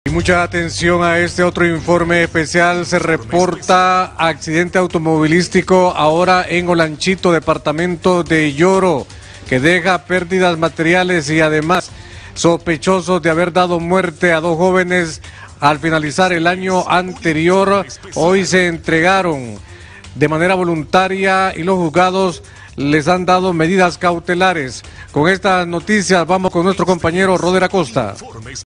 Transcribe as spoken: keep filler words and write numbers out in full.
Y mucha atención a este otro informe especial. Se reporta accidente automovilístico ahora en Olanchito, departamento de Yoro, que deja pérdidas materiales y además sospechosos de haber dado muerte a dos jóvenes al finalizar el año anterior. Hoy se entregaron de manera voluntaria y los juzgados les han dado medidas cautelares. Con estas noticias vamos con nuestro compañero Roder Acosta.